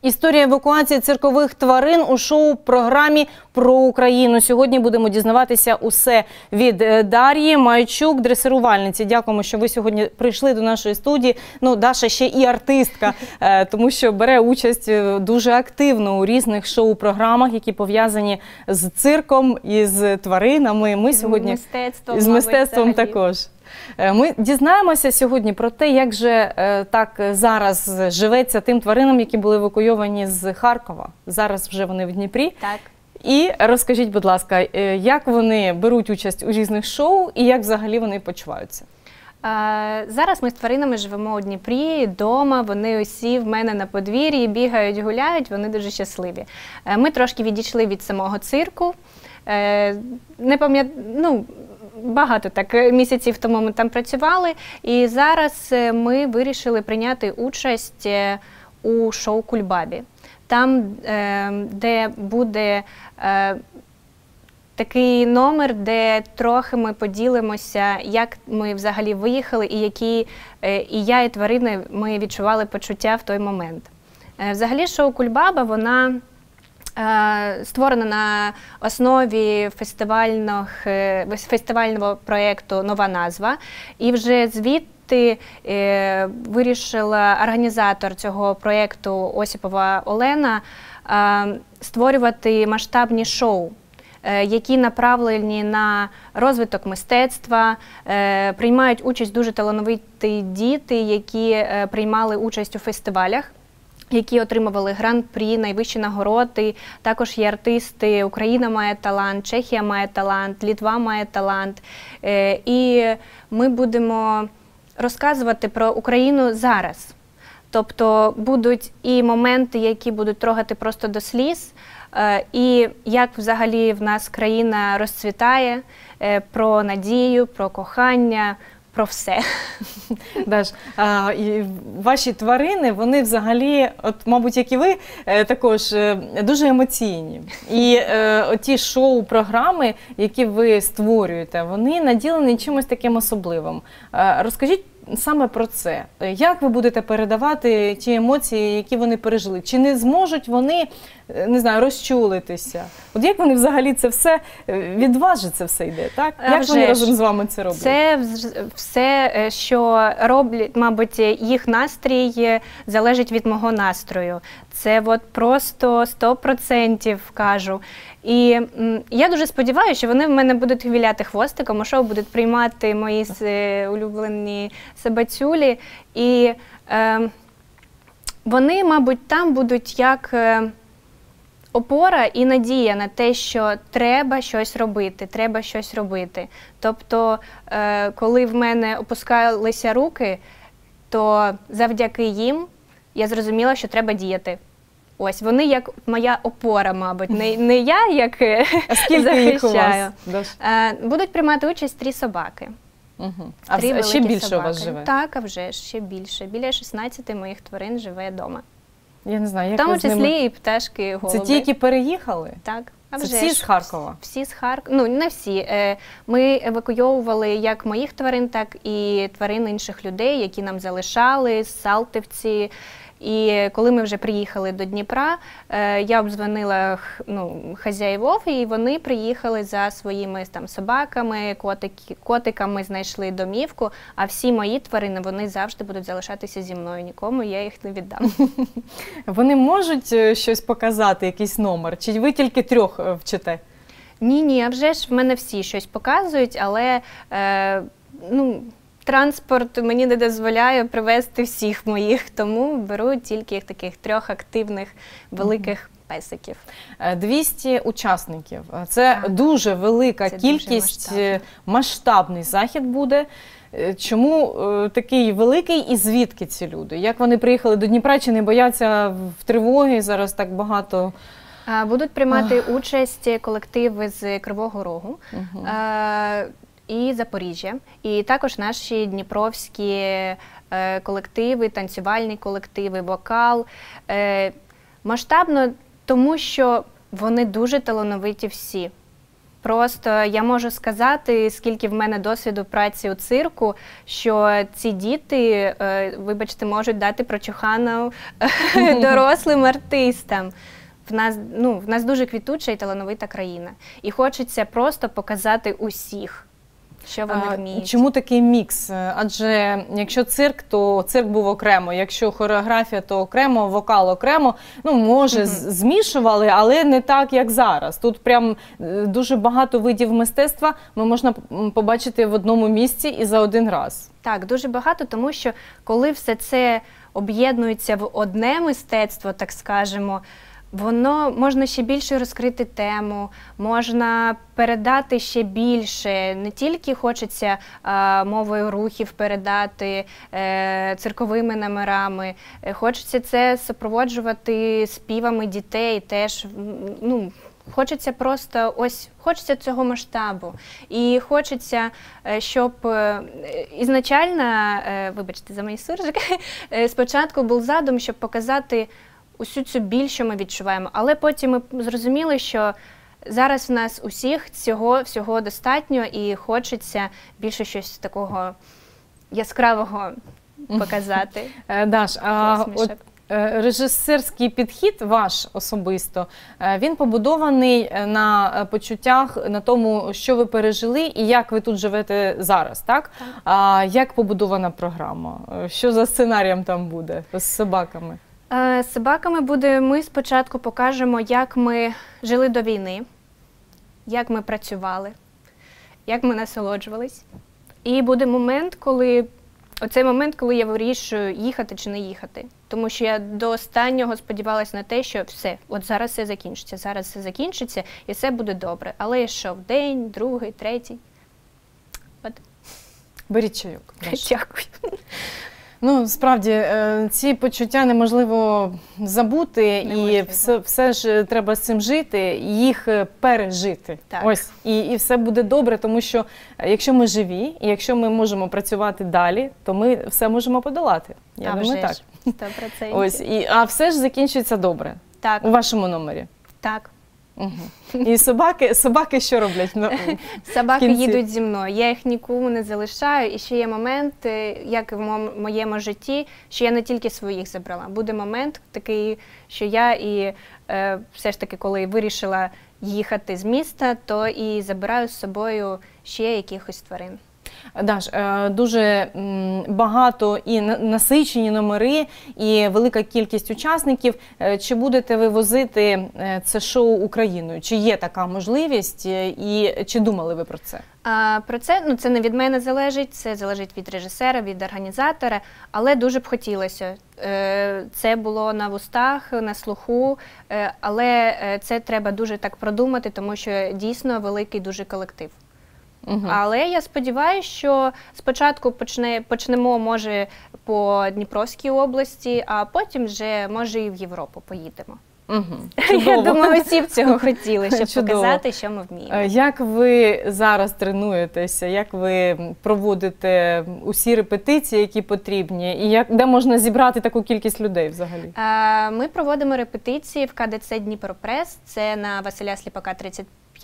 Історія евакуації циркових тварин у шоу-програмі «Про Україну». Сьогодні будемо дізнаватися усе від Дар'ї Майчук, дресирувальниці. Дякуємо, що ви сьогодні прийшли до нашої студії. Ну, Даша ще і артистка, тому що бере участь дуже активно у різних шоу-програмах, які пов'язані з цирком і з тваринами. Ми сьогодні з мистецтвом також. Ми дізнаємося сьогодні про те, як же так зараз живеться тим тваринам, які були евакуйовані з Харкова. Зараз вже вони в Дніпрі. Так. І розкажіть, будь ласка, як вони беруть участь у різних шоу і як взагалі вони почуваються? Зараз ми з тваринами живемо у Дніпрі, вдома, вони усі в мене на подвір'ї, бігають, гуляють, вони дуже щасливі. Ми трошки відійшли від самого цирку, багато так місяців тому ми там працювали, і зараз ми вирішили прийняти участь у шоу «Кульбабі». Там, де буде такий номер, де трохи ми поділимося, як ми взагалі виїхали і які і я, і тварини, ми відчували почуття в той момент. Взагалі шоу «Кульбаба», вона створена на основі фестивального проєкту «Нова назва». І вже звідти вирішила організатор цього проєкту Осіпова Олена створювати масштабні шоу, які направлені на розвиток мистецтва, приймають участь дуже талановиті діти, які приймали участь у фестивалях, які отримували гран-прі, найвищі нагороди. Також є артисти «Україна має талант», «Чехія має талант», «Литва має талант». І ми будемо розказувати про Україну зараз. Тобто будуть і моменти, які будуть трогати просто до сліз, і як взагалі в нас країна розцвітає, про надію, про кохання, про все. Даш, ваші тварини, вони взагалі, от, мабуть, як і ви, також дуже емоційні. І ті шоу-програми, які ви створюєте, вони наділені чимось таким особливим. Розкажіть саме про це. Як ви будете передавати ті емоції, які вони пережили? Чи не зможуть вони, не знаю, розчулитися? От як вони взагалі це все, від вас же це все йде, так? Як вони разом з вами це роблять? Це все, що роблять, мабуть, їх настрій залежить від мого настрою. Це от просто 100% кажу. І я дуже сподіваюся, що вони в мене будуть віляти хвостиком, а шоу будуть приймати мої улюблені собацюлі. І вони, мабуть, там будуть як опора і надія на те, що треба щось робити, треба щось робити. Тобто, коли в мене опускалися руки, то завдяки їм я зрозуміла, що треба діяти. Ось, вони як моя опора, мабуть, не я як захищаю. Будуть приймати участь 3 собаки. А ще більше у вас живе? Так, а вже ж, ще більше. Біля 16 моїх тварин живе вдома. Я не знаю, як в тому числі і пташки, і голуби. Це ті, які переїхали? Так. Це всі з Харкова? Всі з Харкова. Ну, не всі. Ми евакуйовували як моїх тварин, так і тварин інших людей, які нам залишали, салтівці. І коли ми вже приїхали до Дніпра, я обдзвонила хазяївов, і вони приїхали за своїми там собаками, котиками, знайшли домівку, а всі мої тварини, вони завжди будуть залишатися зі мною, нікому я їх не віддам. Вони можуть щось показати, якийсь номер, чи ви тільки 3 вчите? Ні, а вже ж в мене всі щось показують, але транспорт мені не дозволяє привезти всіх моїх, тому беру тільки таких 3 активних великих песиків. 200 учасників. Це дуже велика кількість, масштабний захід буде. Чому такий великий і звідки ці люди? Як вони приїхали до Дніпра, чи не бояться в тривоги? Зараз так багато... Будуть приймати участь колективи з Кривого Рогу. І Запоріжжя, і також наші дніпровські колективи, танцювальні колективи, вокал. Масштабно, тому що вони дуже талановиті всі. Просто я можу сказати, скільки в мене досвіду праці у цирку, що ці діти, вибачте, можуть дати прочухану дорослим артистам. В нас дуже квітуча і талановита країна. І хочеться просто показати усіх, що вони вміють. Чому такий мікс? Адже якщо цирк, то цирк був окремо, якщо хореографія, то окремо, вокал окремо. Ну, може, змішували, але не так, як зараз. Тут прям дуже багато видів мистецтва можна побачити в одному місці і за один раз. Так, дуже багато, тому що коли все це об'єднується в одне мистецтво, так скажемо, воно можна ще більше розкрити тему, можна передати ще більше. Не тільки хочеться мовою рухів передати, цирковими номерами, хочеться це супроводжувати співами дітей теж. Хочеться просто хочеться цього масштабу. І хочеться, щоб ізначально, вибачте за мої суржики, спочатку був задум, щоб показати усю цю біль, що ми відчуваємо. Але потім ми зрозуміли, що зараз в нас усіх цього всього достатньо і хочеться більше щось такого яскравого показати. Даш, от режисерський підхід ваш особисто, він побудований на почуттях, на тому, що ви пережили і як ви тут живете зараз, так? Як побудована програма? Що за сценарієм там буде з собаками? З собаками буде, ми спочатку покажемо, як ми жили до війни, як ми працювали, як ми насолоджувались. І буде оцей момент, коли я вирішую, їхати чи не їхати. Тому що я до останнього сподівалася на те, що все, от зараз все закінчиться і все буде добре. Але йшов день, другий, третій. От. Беріть чайок. Дякую. Ну, справді, ці почуття неможливо забути, і все ж треба з цим жити, їх пережити. Так. Ось, і все буде добре, тому що якщо ми живі, і якщо ми можемо працювати далі, то ми все можемо подолати. Я думаю, так. 100%. Ось, а все ж закінчується добре. Так. У вашому номері. Так. Угу. І собаки що роблять? Собаки їдуть зі мною, я їх нікому не залишаю. І ще є момент, як в моєму житті, що я не тільки своїх забрала. Буде момент такий, що я все ж таки, коли вирішила їхати з міста, то і забираю з собою ще якихось тварин. Даш, дуже багато і насичені номери, і велика кількість учасників. Чи будете ви возити це шоу Україною? Чи є така можливість, і чи думали ви про це? Про це, це не від мене залежить, це залежить від режисера, від організатора, але дуже б хотілося. Це було на вустах, на слуху, але це треба дуже так продумати, тому що дійсно великий дуже колектив. Але я сподіваюся, що спочатку почнемо, може, по Дніпровській області, а потім вже, може, і в Європу поїдемо. Я думаю, всі б цього хотіли, щоб показати, що ми вміємо. Як ви зараз тренуєтеся, як ви проводите усі репетиції, які потрібні, і де можна зібрати таку кількість людей взагалі? Ми проводимо репетиції в КДЦ «Дніпропрес», це на Василя Сліпака, 35.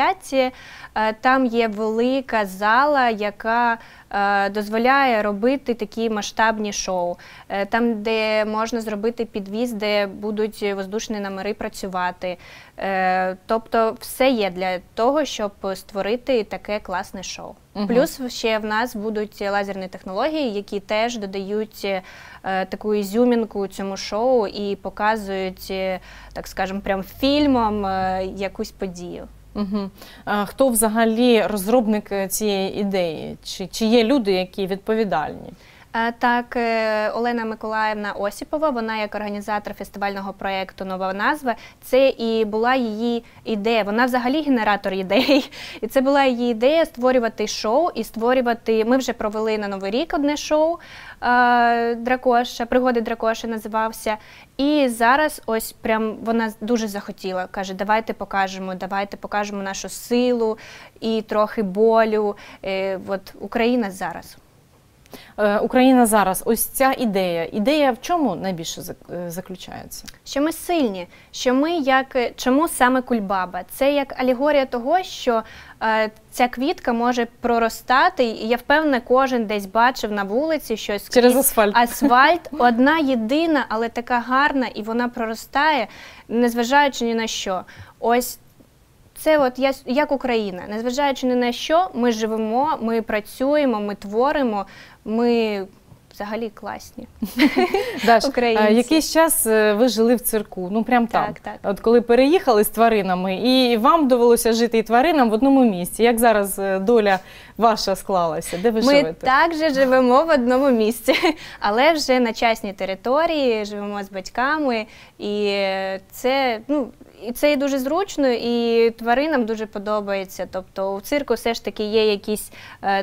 Там є велика зала, яка дозволяє робити такі масштабні шоу. Там, де можна зробити підвіз, де будуть воздушні номери працювати. Тобто все є для того, щоб створити таке класне шоу. Плюс ще в нас будуть лазерні технології, які теж додають таку ізюмінку цьому шоу і показують, так скажемо, прям фільмом якусь подію. Хто взагалі розробник цієї ідеї? Чи є люди, які відповідальні? Так, Олена Миколаївна Осіпова, вона як організатор фестивального проєкту «Нова назва», це і була її ідея, вона взагалі генератор ідей. І це була її ідея створювати шоу і створювати, ми вже провели на Новий рік одне шоу, Дракоша, «Пригоди Дракоші» називався. І зараз ось прям вона дуже захотіла, каже, давайте покажемо нашу силу і трохи болю. От Україна зараз. Україна зараз, ось ця ідея в чому найбільше заключається? Що ми сильні, що ми чому саме кульбаба? Це як алегорія того, що ця квітка може проростати, і я впевнена, кожен десь бачив на вулиці щось. Через асфальт. Асфальт, одна єдина, але така гарна, і вона проростає, незважаючи ні на що. Ось це от як Україна, незважаючи ні на що, ми живемо, ми працюємо, ми творимо, ми взагалі класні. Даш, українці. Якийсь час ви жили в цирку, ну прям там. Так. От коли переїхали з тваринами, і вам довелося жити і тваринам в одному місці. Як зараз доля ваша склалася? Де ви живете? Ми також живемо в одному місці, але вже на частній території, живемо з батьками, і це і дуже зручно, і тваринам дуже подобається. Тобто у цирку все ж таки є якісь,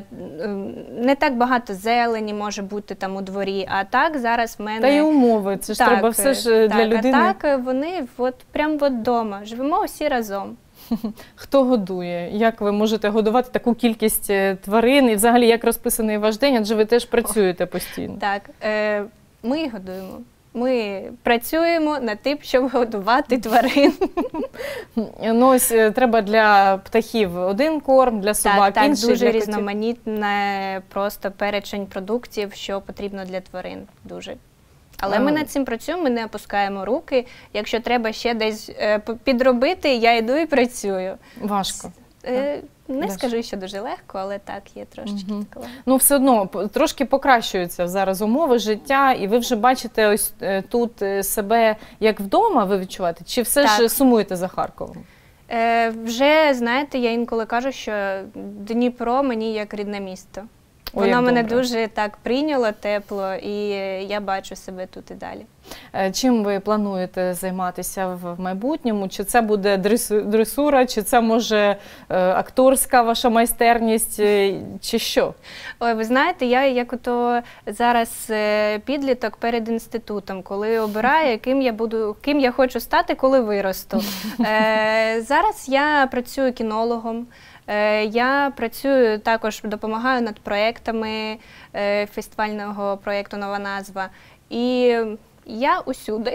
не так багато зелені може бути там у дворі, а так зараз в мене… Та й умови, це ж треба все ж для людини. А так вони прямо вдома, живемо всі разом. Хто годує? Як ви можете годувати таку кількість тварин? І взагалі, як розписаний ваш день? Адже ви теж працюєте постійно. Так, ми годуємо. Ми працюємо над тим, щоб годувати тварин. Ну ось треба для птахів один корм, для собак інший. Так, дуже різноманітне просто перечень продуктів, що потрібно для тварин. Дуже. Але ми над цим працюємо, ми не опускаємо руки. Якщо треба ще десь підробити, я йду і працюю. Важко. Не скажу, що дуже легко, але так, є трошечки такого. Ну, все одно, трошки покращуються зараз умови життя, і ви вже бачите ось тут себе як вдома, ви відчуваєте? Чи все ж сумуєте за Харковом? Вже, знаєте, я інколи кажу, що Дніпро мені як рідне місто. Воно мене дуже так прийняло, тепло, і я бачу себе тут і далі. Чим ви плануєте займатися в майбутньому? Чи це буде дресура, чи це може акторська ваша майстерність, чи що? Ой, ви знаєте, я як ото зараз підліток перед інститутом, коли обираю, ким я хочу стати, коли виросту. Зараз я працюю кінологом. Я працюю, також допомагаю над проєктами фестивального проєкту «Нова назва». І я усюди.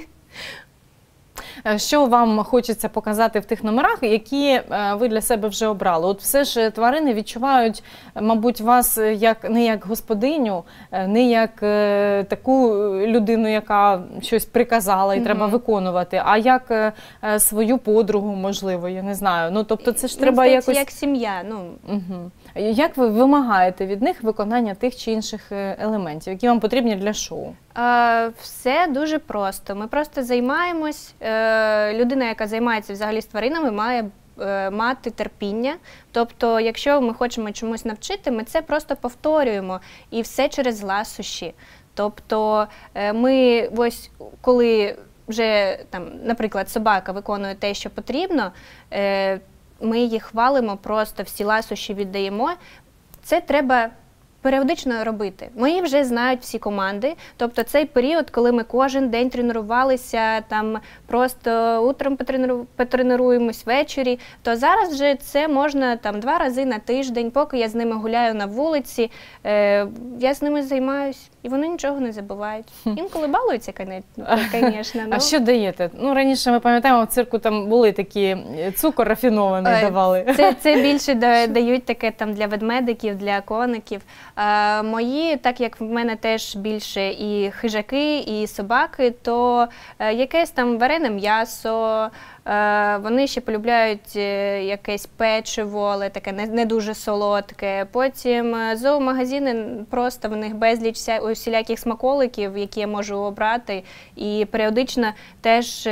Що вам хочеться показати в тих номерах, які ви для себе вже обрали? От все ж тварини відчувають, мабуть, вас не як господиню, не як таку людину, яка щось приказала і треба виконувати, а як свою подругу, можливо, я не знаю. Ну, тобто це ж треба якось… як сім'я. Як ви вимагаєте від них виконання тих чи інших елементів, які вам потрібні для шоу? Все дуже просто. Ми просто займаємось. Людина, яка займається взагалі з тваринами, має мати терпіння. Тобто, якщо ми хочемо чомусь навчити, ми це просто повторюємо. І все через ласощі. Тобто, ми ось коли вже, там, наприклад, собака виконує те, що потрібно, ми її хвалимо, просто всі ласощі віддаємо. Це треба періодично робити. Мої вже знають всі команди. Тобто цей період, коли ми кожен день тренувалися, там просто утром потренуємось ввечері, то зараз вже це можна там 2 рази на тиждень, поки я з ними гуляю на вулиці, я з ними займаюсь, і вони нічого не забувають. Інколи балуються, звісно. А що даєте? Ну, раніше, ми пам'ятаємо, в цирку там були такі, цукор рафінований давали. Це більше дають таке там для ведмедиків, для коників. Мої, так як в мене теж більше і хижаки, і собаки, то якесь там варене м'ясо, вони ще полюбляють якесь печиво, але таке не дуже солодке. Потім зоомагазини, просто в них безліч усіляких смаколиків, які я можу обрати. І періодично теж,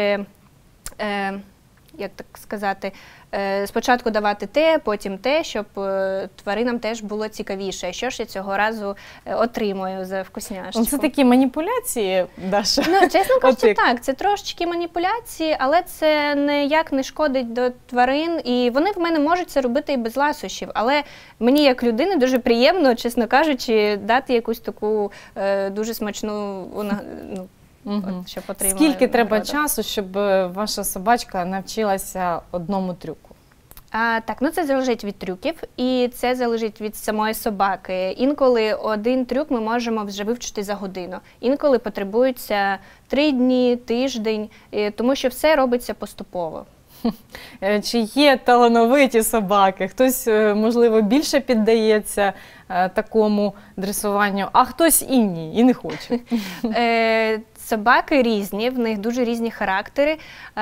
як так сказати, спочатку давати те, потім те, щоб тваринам теж було цікавіше. Що ж я цього разу отримую за вкусняшку? Це такі маніпуляції, Даша? Ну, чесно кажучи, так. Це трошечки маніпуляції, але це ніяк не шкодить до тварин. І вони в мене можуть це робити і без ласощів. Але мені, як людині, дуже приємно, чесно кажучи, дати якусь таку дуже смачну, щоб отримала. Скільки треба часу, щоб ваша собачка навчилася одному трюку? Так, ну це залежить від трюків, і це залежить від самої собаки. Інколи один трюк ми можемо вже вивчити за годину, інколи потребується 3 дні, тиждень, тому що все робиться поступово. Чи є талановиті собаки? Хтось, можливо, більше піддається такому дресуванню, а хтось і ні, і не хоче. Собаки різні, в них дуже різні характери.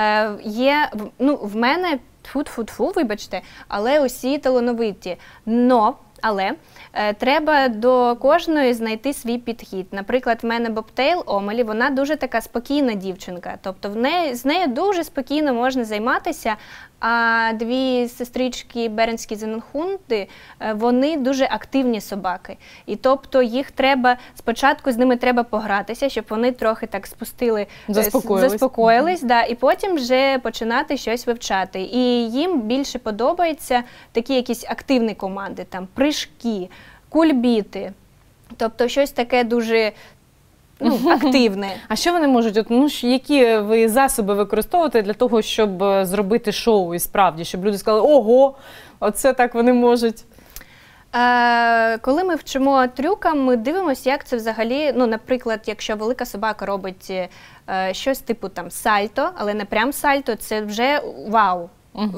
В мене тфу-тфу-тфу, вибачте, але усі талановиті. Але треба до кожної знайти свій підхід. Наприклад, в мене Бобтейл Омелі, вона дуже така спокійна дівчинка. Тобто з нею дуже спокійно можна займатися, а 2 сестрички Бернські Зененхунди, вони дуже активні собаки. І тобто їх треба, спочатку з ними треба погратися, щоб вони трохи так заспокоїлись, і потім вже починати щось вивчати. І їм більше подобаються такі якісь активні команди, там прыжки, кульбіти, тобто щось таке дуже активне. А що вони можуть, які ви засоби використовуєте для того, щоб зробити шоу і справді, щоб люди сказали, ого, оце так вони можуть? Коли ми вчимо трюкам, ми дивимося, як це взагалі, наприклад, якщо велика собака робить щось типу там сальто, але не прям сальто, це вже вау.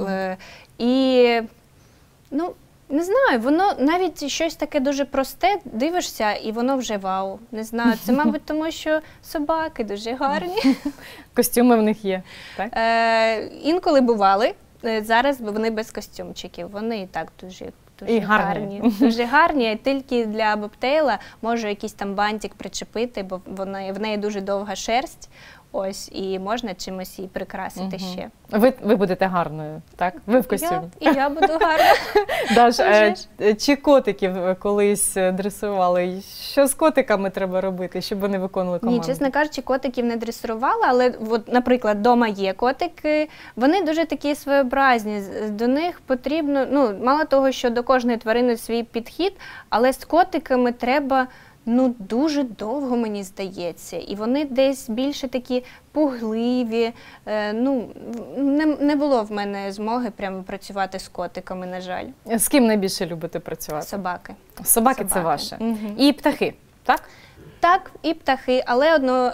Не знаю, воно навіть щось таке дуже просте, дивишся, і воно вже вау. Не знаю, це, мабуть, тому що собаки дуже гарні. Костюми в них є, так? Інколи бували, зараз вони без костюмчиків, вони і так дуже гарні. Дуже гарні, а тільки для Бобтейла можу якийсь там бантик причепити, бо в неї дуже довга шерсть. Ось, і можна чимось її прикрасити ще. Ви будете гарною, так? Ви в костюмі. І я буду гарна. Даш, чи котиків колись дресували? Що з котиками треба робити, щоб вони виконували команду? Ні, чесно кажучи, котиків не дресувала, але, наприклад, вдома є котики, вони дуже такі своєобразні, до них потрібно, мало того, що до кожної тварини свій підхід, але з котиками треба дуже довго, мені здається. І вони десь більше такі пугливі. Не було в мене змоги прямо працювати з котиками, на жаль. З ким найбільше любите працювати? Собаки. Собаки це ваше. І птахи, так? Так, і птахи, але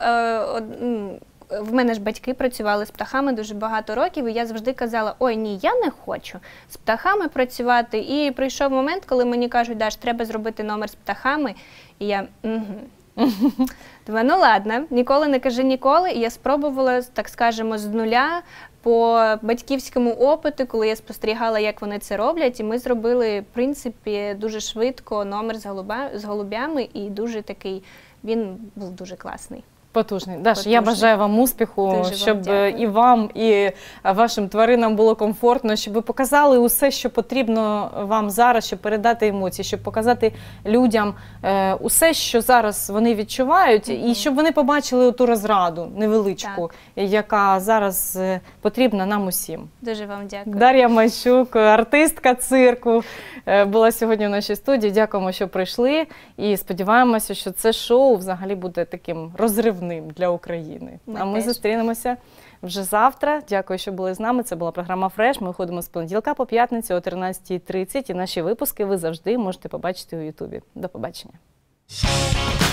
в мене ж батьки працювали з птахами дуже багато років, і я завжди казала, ой, ні, я не хочу з птахами працювати. І прийшов момент, коли мені кажуть, Даш, треба зробити номер з птахами. І я, думаю, ладно, ніколи не кажи ніколи. І я спробувала, так скажемо, з нуля по батьківському опиту, коли я спостерігала, як вони це роблять. І ми зробили, в принципі, дуже швидко номер з голубями, і дуже такий, він був дуже класний. Потужний. Даш, я бажаю вам успіху, щоб і вам, і вашим тваринам було комфортно, щоб ви показали усе, що потрібно вам зараз, щоб передати емоції, щоб показати людям усе, що зараз вони відчувають, і щоб вони побачили ту розраду невеличку, яка зараз потрібна нам усім. Дуже вам дякую. Дар'я Майчук, артистка цирку, була сьогодні в нашій студії. Дякуємо, що прийшли, і сподіваємося, що це шоу взагалі буде таким розривним для України. А ми зустрінемося вже завтра. Дякую, що були з нами. Це була програма «Фреш». Ми виходимо з понеділка по п'ятницю о 13:30. І наші випуски ви завжди можете побачити у Ютубі. До побачення.